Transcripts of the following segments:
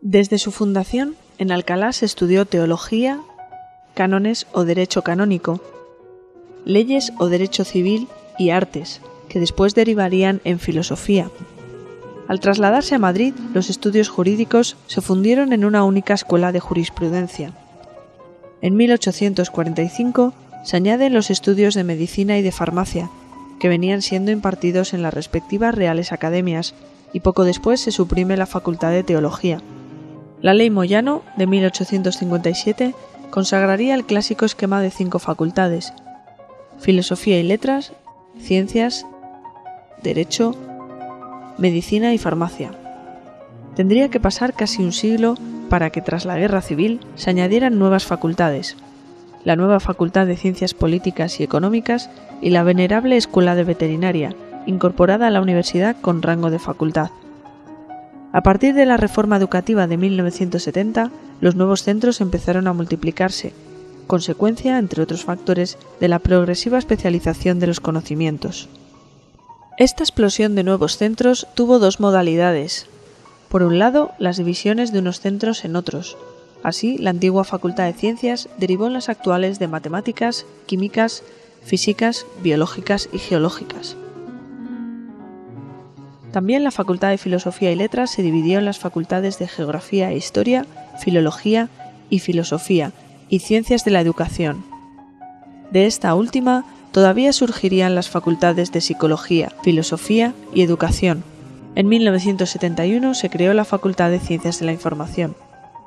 Desde su fundación, en Alcalá se estudió teología, cánones o derecho canónico, leyes o derecho civil y artes, que después derivarían en filosofía. Al trasladarse a Madrid, los estudios jurídicos se fundieron en una única escuela de jurisprudencia. En 1845 se añaden los estudios de medicina y de farmacia, que venían siendo impartidos en las respectivas reales academias, y poco después se suprime la facultad de teología. La Ley Moyano, de 1857, consagraría el clásico esquema de 5 facultades: filosofía y letras, ciencias, derecho, medicina y farmacia. Tendría que pasar casi un siglo para que tras la Guerra Civil se añadieran nuevas facultades: la nueva Facultad de Ciencias Políticas y Económicas y la venerable Escuela de Veterinaria, incorporada a la universidad con rango de facultad. A partir de la reforma educativa de 1970, los nuevos centros empezaron a multiplicarse, consecuencia, entre otros factores, de la progresiva especialización de los conocimientos. Esta explosión de nuevos centros tuvo dos modalidades. Por un lado, las divisiones de unos centros en otros. Así, la antigua Facultad de Ciencias derivó en las actuales de Matemáticas, Químicas, Físicas, Biológicas y Geológicas. También la Facultad de Filosofía y Letras se dividió en las facultades de Geografía e Historia, Filología y Filosofía, y Ciencias de la Educación. De esta última, todavía surgirían las facultades de Psicología, Filosofía y Educación. En 1971 se creó la Facultad de Ciencias de la Información.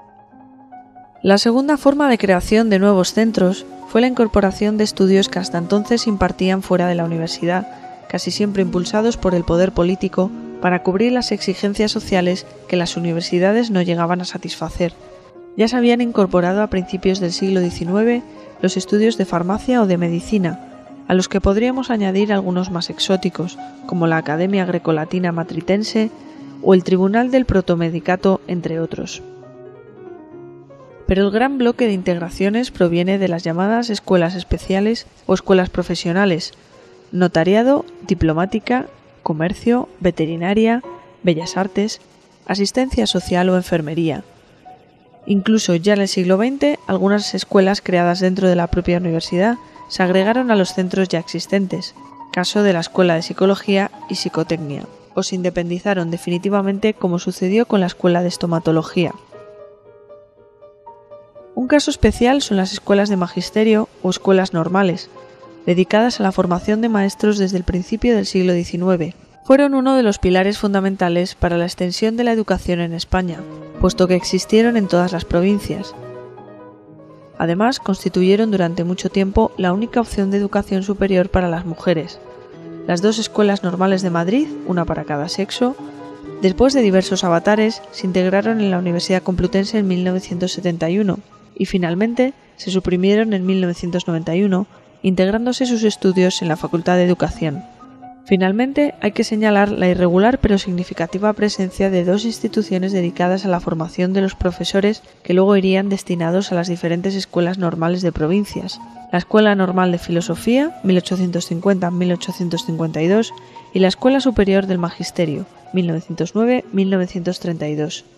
La segunda forma de creación de nuevos centros fue la incorporación de estudios que hasta entonces se impartían fuera de la universidad, casi siempre impulsados por el poder político para cubrir las exigencias sociales que las universidades no llegaban a satisfacer. Ya se habían incorporado a principios del siglo XIX los estudios de farmacia o de medicina, a los que podríamos añadir algunos más exóticos, como la Academia Grecolatina Matritense o el Tribunal del Protomedicato, entre otros. Pero el gran bloque de integraciones proviene de las llamadas escuelas especiales o escuelas profesionales: notariado, diplomática, comercio, veterinaria, bellas artes, asistencia social o enfermería. Incluso ya en el siglo XX, algunas escuelas creadas dentro de la propia universidad se agregaron a los centros ya existentes, caso de la Escuela de Psicología y Psicotecnia, o se independizaron definitivamente, como sucedió con la Escuela de Estomatología. Un caso especial son las escuelas de magisterio o escuelas normales, dedicadas a la formación de maestros desde el principio del siglo XIX. Fueron uno de los pilares fundamentales para la extensión de la educación en España, puesto que existieron en todas las provincias. Además, constituyeron durante mucho tiempo la única opción de educación superior para las mujeres. Las 2 escuelas normales de Madrid, una para cada sexo, después de diversos avatares, se integraron en la Universidad Complutense en 1971 y finalmente se suprimieron en 1991, integrándose sus estudios en la Facultad de Educación. Finalmente, hay que señalar la irregular pero significativa presencia de 2 instituciones dedicadas a la formación de los profesores que luego irían destinados a las diferentes escuelas normales de provincias: la Escuela Normal de Filosofía, 1850-1852, y la Escuela Superior del Magisterio, 1909-1932.